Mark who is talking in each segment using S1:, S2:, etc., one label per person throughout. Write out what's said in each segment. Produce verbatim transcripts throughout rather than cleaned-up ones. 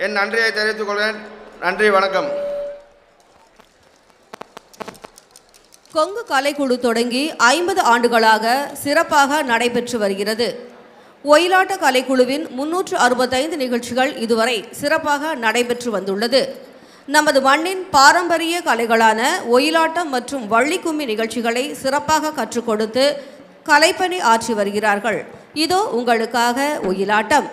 S1: என் நன்றியை தெரிவித்துக் கொள்கிறேன். நன்றி, வணக்கம்.
S2: கொங்கு கலைக்குழு தொடங்கி ஐம்பது ஆண்டுகளாக சிறப்பாக நடைபெற்று வருகிறது. ஒயிலாட்ட கலைக்குழுவின் முன்னூற்று அறுபத்தைந்து நிகழ்ச்சிகள் இதுவரை சிறப்பாக நடைபெற்று வந்துள்ளது. நமது மண்ணின் பாரம்பரிய கலைகளான ஒயிலாட்டம் மற்றும் வள்ளிக்கும்மி நிகழ்ச்சிகளை சிறப்பாக கற்றுக் கொடுத்து கலைப்பணி ஆற்றி வருகிறார்கள். இதோ உங்களுக்காக ஒயிலாட்டம்.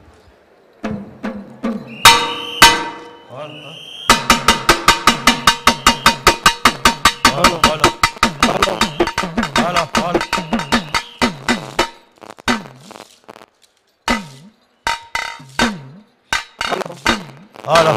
S3: Hola.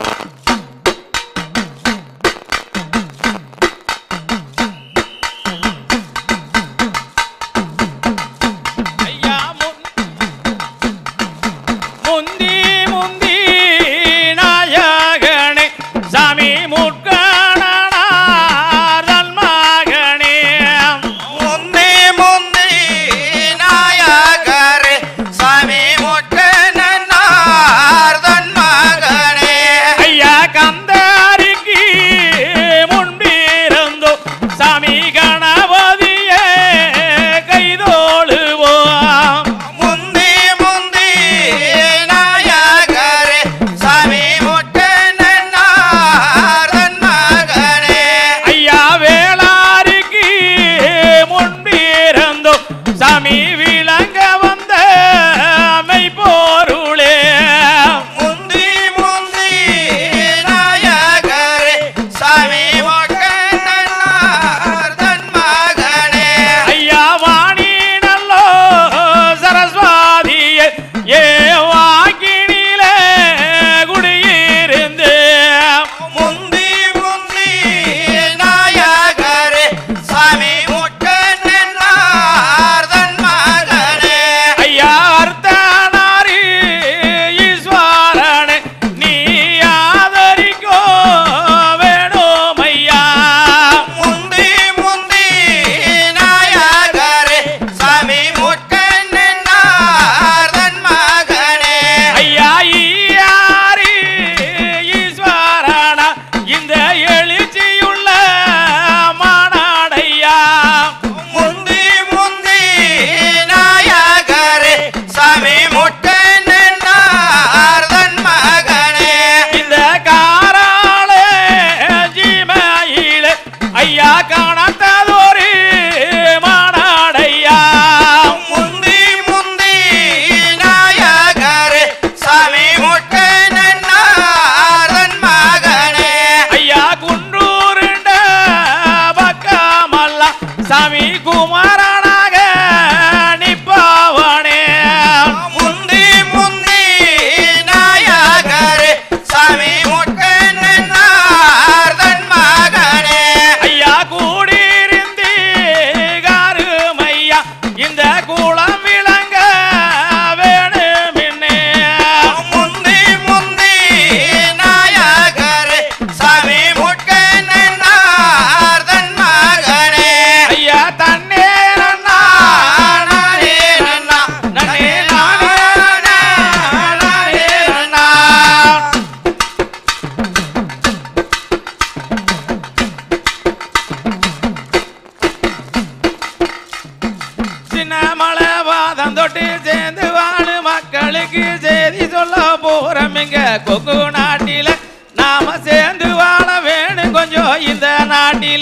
S4: கொங்கு நாட்டில நாம சேர்ந்து வாழ வேணும் கொஞ்சம் இந்த நாட்டில.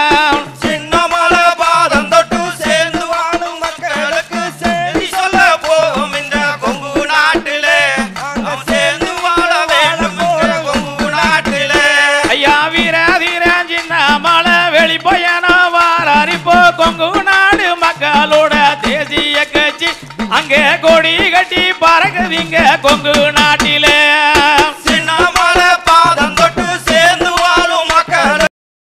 S3: சின்னமலை பாதம் தொட்டு சேர்ந்து வாழும் மக்களுக்கு செய்தி சொல்ல போகும் இந்த கொங்கு நாட்டில. சேர்ந்து வாழ வேணும் கொங்கு நாட்டில.
S4: ஐயா வீர வீர சின்னமலை வெளி பயணம் வாரிப்போ கொங்கு நாடு மக்களோட தேசிய கட்சி அங்கே கொடி கட்டி பறக்குதிங்க கொங்கு நாட்டில.
S3: சின்னமலை பாதம் தொட்டு சேர்ந்து வாழும் மக்கள்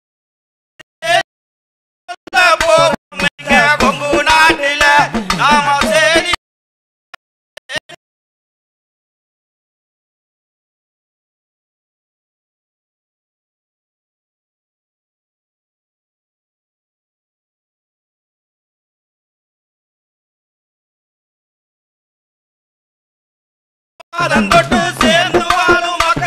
S3: கொங்கு நாட்டில நாம சேரி பாதம் தொட்டு சேர்ந்து வாழும் மக்கள்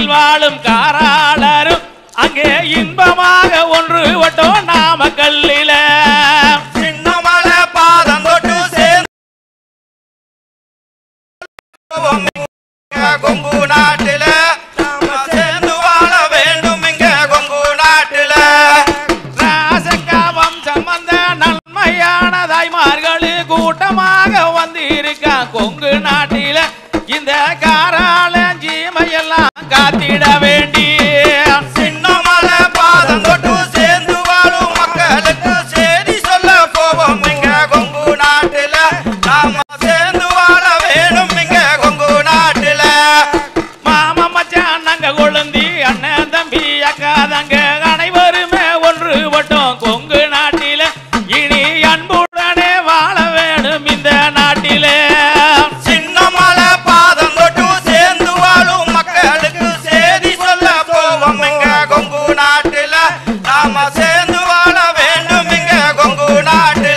S4: வாழும் காராளரும் அங்கே இன்பமாக ஒன்று வட்டோம் நாமக்கல்லில
S3: சின்னமலை பாதம் தொட்டு சேர்ந்து கொங்கு நாட்டில நாம சேர்ந்து வாழ வேண்டும் இங்க கொங்கு நாட்டில
S4: ராசக்கா வம்சம் வந்த நன்மையான தாய்மார்களு கூட்டமாக வந்து இருக்கா கொங்கு நாட்டில இந்த காராளஞ்சீமையெல்லாம் காத்திட வேண்டி
S3: சின்னமலை பாதம் தொட்டு சேர்ந்து வாழும் மக்களுக்கு செய்தி சொல்ல போவோம் இங்க கொங்கு நாட்டில நாம சேர்ந்து வாழ வேணும் இங்க கொங்கு நாட்டில
S4: மாமா மச்சான் நாங்க கொழுந்தி அண்ணன் தம்பி அக்கா தங்க அனைவருமே ஒன்று வட்டோம் கொங்கு நாட்டில இனி அன்புடனே வாழ வேணும் இந்த நாட்டிலே
S3: சின்னமலை பாதம் தொட்டு சேர்ந்து வாழும் மக்களுக்கு செய்தி சொல்ல போவோம் இங்க கொங்கு நாட்டில நாம சேர்ந்து வாழ வேண்டும் இங்க கொங்கு நாட்டில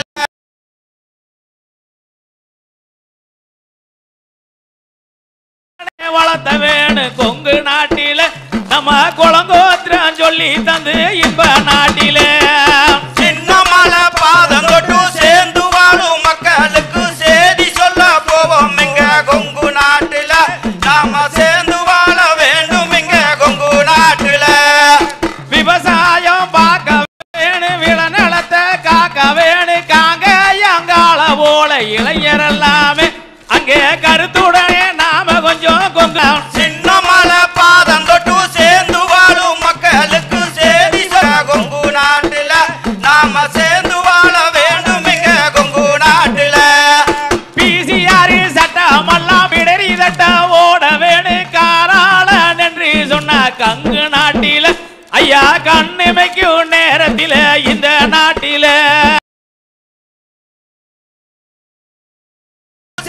S4: வளர்த்த வேணும் கொங்கு நாட்டில நம்ம குளங்கோத்திரம் சொல்லி தந்து இன்ப நாட்டிலே
S3: சின்னமலை பாதம் தொட்டு சேர்ந்து வாழும் மக்களுக்கு செய்தி சொல்ல போவோம் இங்க கொங்கு நாட்டில நாம சேர்ந்து வாழ வேண்டும் இங்க கொங்கு நாட்டில
S4: விவசாயம் பார்க்க வேணும் விளநிலத்தை காக்க வேணும் காங்காயங்கால போல இளைஞர் எல்லாமே அங்கே கருத்துடனே நாம கொஞ்சம் கொங்கு
S3: சின்னமலை பாதம் தொட்டு சேர்ந்து வாழும் மக்களுக்கு செய்தி சொல்ல கொங்கு நாட்டில நாம சேர்ந்து வாழ வேண்டும் இங்க கொங்கு நாட்டில
S4: பிசிஆர் சட்டமெல்லாம் பிடரி தட்ட ஓட வேணு காராள நன்றி சொன்ன கங்கு நாட்டில ஐயா கண்ணிமைக்கும் நேரத்தில இந்த நாட்டில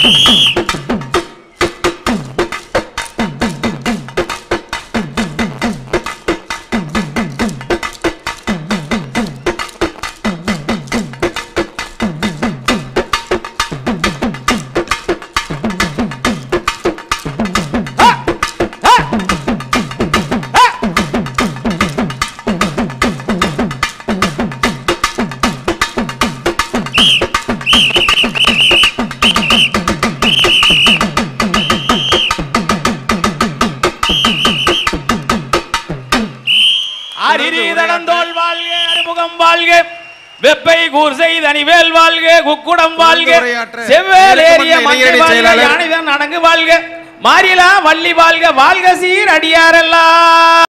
S4: வெப்பை கூர் செய்தனிவேல் வாழ்க குக்குடம் வாழ்க செவ்வேல் ஏறிய மங்கை வாழ்க யானைதான் அடங்கு வாழ்க மாரிலா வள்ளி வாழ்க வாழ்க சீர் அடியாரெல்லாம்